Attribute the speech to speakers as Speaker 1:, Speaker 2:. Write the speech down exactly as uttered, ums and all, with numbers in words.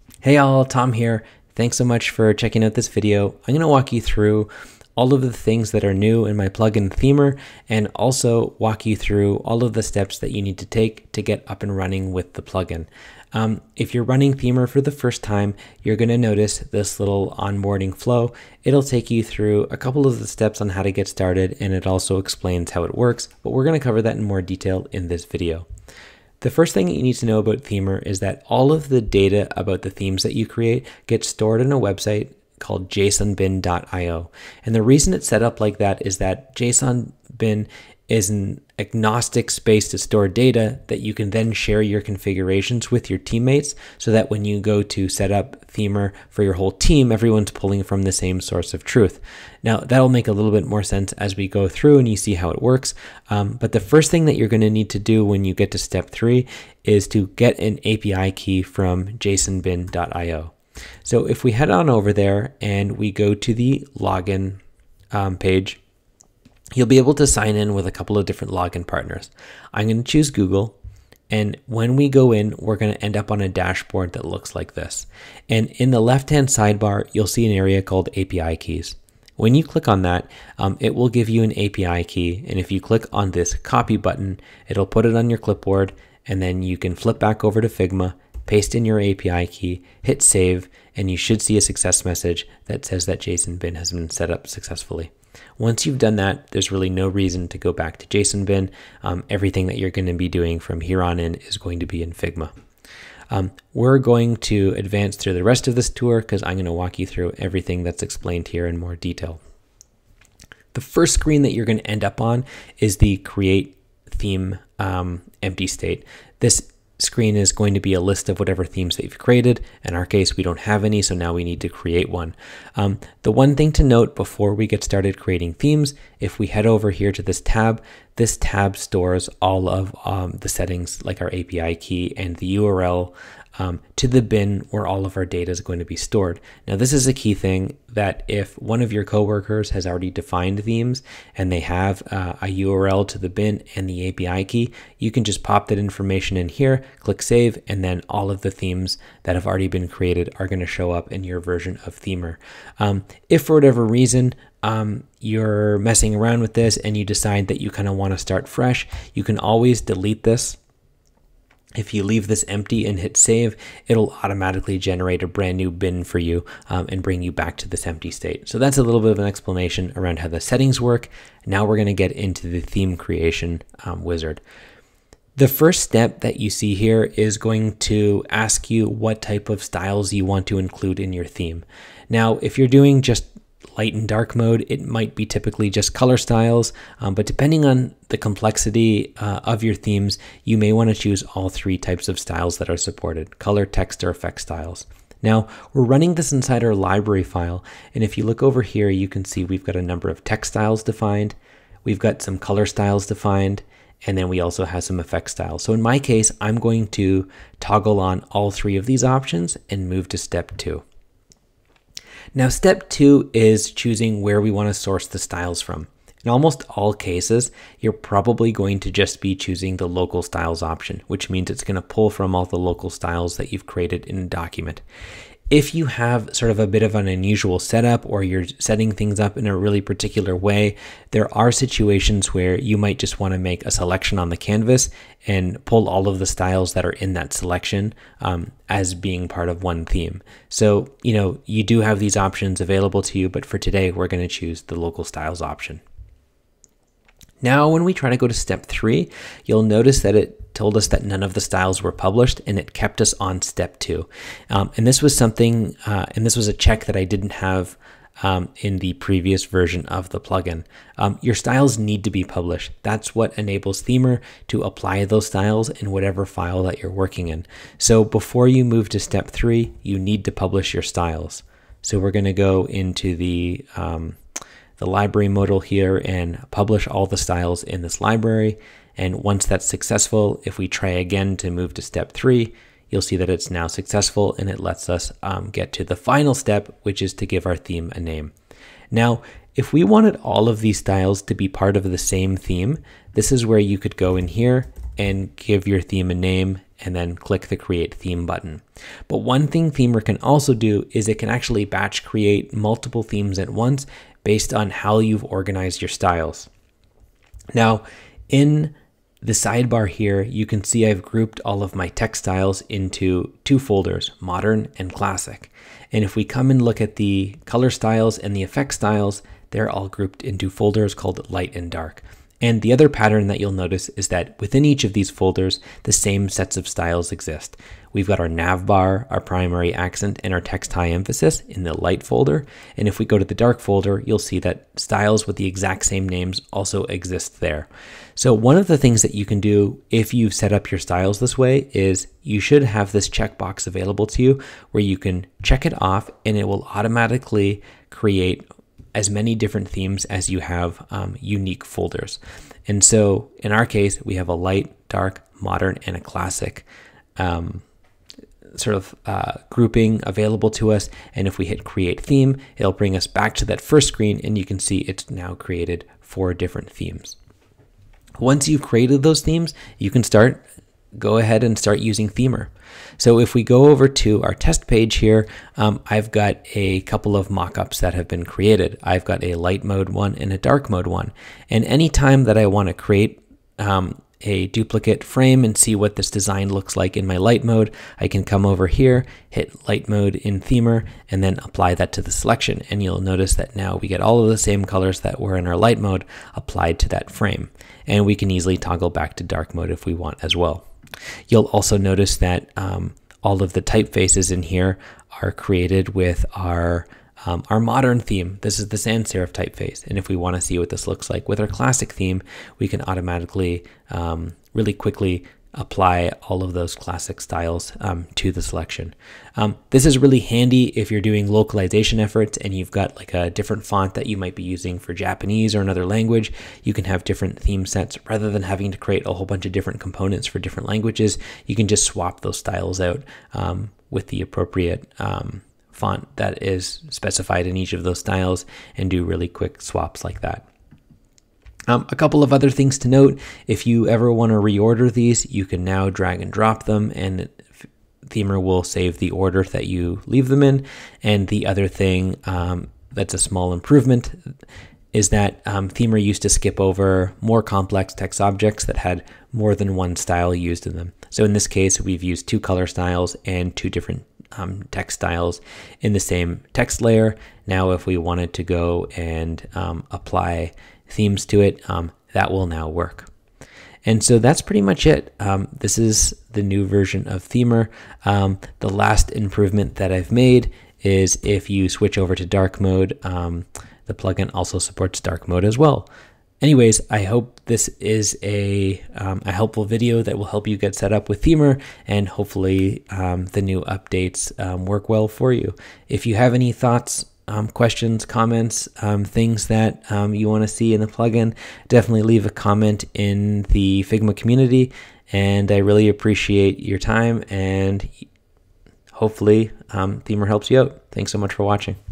Speaker 1: Hey all, Tom here. Thanks so much for checking out this video. I'm going to walk you through all of the things that are new in my plugin Themer and also walk you through all of the steps that you need to take to get up and running with the plugin. Um, if you're running Themer for the first time, you're going to notice this little onboarding flow. It'll take you through a couple of the steps on how to get started, and it also explains how it works, but we're going to cover that in more detail in this video. The first thing you need to know about Themer is that all of the data about the themes that you create gets stored in a website called JSONBin dot i o. And the reason it's set up like that is that JSONBin is an agnostic space to store data that you can then share your configurations with your teammates, so that when you go to set up Themer for your whole team, everyone's pulling from the same source of truth. Now, that'll make a little bit more sense as we go through and you see how it works. Um, but the first thing that you're going to need to do when you get to step three is to get an A P I key from JSONBin dot i o. So if we head on over there and we go to the login um, page, you'll be able to sign in with a couple of different login partners. I'm going to choose Google. And when we go in, we're going to end up on a dashboard that looks like this. And in the left-hand sidebar, you'll see an area called A P I keys. When you click on that, um, it will give you an A P I key. And if you click on this copy button, it'll put it on your clipboard, and then you can flip back over to Figma, paste in your A P I key, hit save, and you should see a success message that says that JSONBin has been set up successfully. Once you've done that, there's really no reason to go back to JSONBin. Um, everything that you're going to be doing from here on in is going to be in Figma. Um, we're going to advance through the rest of this tour because I'm going to walk you through everything that's explained here in more detail. The first screen that you're going to end up on is the Create Theme um, empty state. This screen is going to be a list of whatever themes that you've created. In our case, we don't have any, so now we need to create one. Um, the one thing to note before we get started creating themes, if we head over here to this tab, this tab stores all of um, the settings, like our A P I key and the U R L um, to the bin where all of our data is going to be stored. Now, this is a key thing that if one of your coworkers has already defined themes and they have uh, a U R L to the bin and the A P I key, you can just pop that information in here, click save, and then all of the themes that have already been created are going to show up in your version of Themer. Um, if for whatever reason um, you're messing around with this and you decide that you kind of want to start fresh, you can always delete this. If you leave this empty and hit save, it'll automatically generate a brand new bin for you um, and bring you back to this empty state. So that's a little bit of an explanation around how the settings work. Now we're going to get into the theme creation um, wizard. The first step that you see here is going to ask you what type of styles you want to include in your theme. Now, if you're doing just light and dark mode, it might be typically just color styles, um, but depending on the complexity uh, of your themes, you may want to choose all three types of styles that are supported: color, text, or effect styles. Now, we're running this inside our library file, and if you look over here, you can see we've got a number of text styles defined, we've got some color styles defined, and then we also have some effect styles. So in my case, I'm going to toggle on all three of these options and move to step two. Now, step two is choosing where we want to source the styles from. In almost all cases, you're probably going to just be choosing the local styles option, which means it's going to pull from all the local styles that you've created in a document. If you have sort of a bit of an unusual setup, or you're setting things up in a really particular way, there are situations where you might just want to make a selection on the canvas and pull all of the styles that are in that selection um, as being part of one theme. So, you know, you do have these options available to you, but for today, we're going to choose the local styles option. Now, when we try to go to step three, you'll notice that it told us that none of the styles were published, and it kept us on step two. Um, and this was something, uh, and this was a check that I didn't have um, in the previous version of the plugin. Um, your styles need to be published. That's what enables Themer to apply those styles in whatever file that you're working in. So before you move to step three, you need to publish your styles. So we're going to go into the um, the library modal here and publish all the styles in this library. And once that's successful, if we try again to move to step three, you'll see that it's now successful, and it lets us um, get to the final step, which is to give our theme a name. Now, if we wanted all of these styles to be part of the same theme, this is where you could go in here and give your theme a name and then click the Create Theme button. But one thing Themer can also do is it can actually batch create multiple themes at once based on how you've organized your styles. Now, in the sidebar here, you can see I've grouped all of my text styles into two folders, Modern and Classic. And if we come and look at the color styles and the effect styles, they're all grouped into folders called Light and Dark. And the other pattern that you'll notice is that within each of these folders, the same sets of styles exist. We've got our nav bar, our primary accent, and our text high emphasis in the light folder. And if we go to the dark folder, you'll see that styles with the exact same names also exist there. So one of the things that you can do if you've set up your styles this way is you should have this checkbox available to you where you can check it off and it will automatically create as many different themes as you have um, unique folders. And so in our case, we have a light, dark, modern, and a classic um, sort of uh, grouping available to us. And if we hit create theme, it'll bring us back to that first screen and you can see it's now created four different themes. Once you've created those themes, you can start, go ahead and start using Themer. So if we go over to our test page here, um, I've got a couple of mockups that have been created. I've got a light mode one and a dark mode one. And anytime that I want to create um, a duplicate frame and see what this design looks like in my light mode, I can come over here, hit light mode in Themer, and then apply that to the selection. And you'll notice that now we get all of the same colors that were in our light mode applied to that frame. And we can easily toggle back to dark mode if we want as well. You'll also notice that um, all of the typefaces in here are created with our um, our modern theme. This is the sans serif typeface. And if we want to see what this looks like with our classic theme, we can automatically um, really quickly apply all of those classic styles um, to the selection. Um, this is really handy if you're doing localization efforts and you've got like a different font that you might be using for Japanese or another language. You can have different theme sets rather than having to create a whole bunch of different components for different languages. You can just swap those styles out um, with the appropriate um, font that is specified in each of those styles and do really quick swaps like that. Um, a couple of other things to note: if you ever want to reorder these, you can now drag and drop them and Themer will save the order that you leave them in. And the other thing um, that's a small improvement is that um, Themer used to skip over more complex text objects that had more than one style used in them. So in this case, we've used two color styles and two different um, text styles in the same text layer. Now, if we wanted to go and um, apply themes to it, um, that will now work. And so that's pretty much it. Um, this is the new version of Themer. Um, the last improvement that I've made is if you switch over to dark mode, um, the plugin also supports dark mode as well. Anyways, I hope this is a, um, a helpful video that will help you get set up with Themer, and hopefully um, the new updates um, work well for you. If you have any thoughts, Um, questions, comments, um, things that um, you want to see in the plugin, definitely leave a comment in the Figma community, and I really appreciate your time, and hopefully um, Themer helps you out. Thanks so much for watching.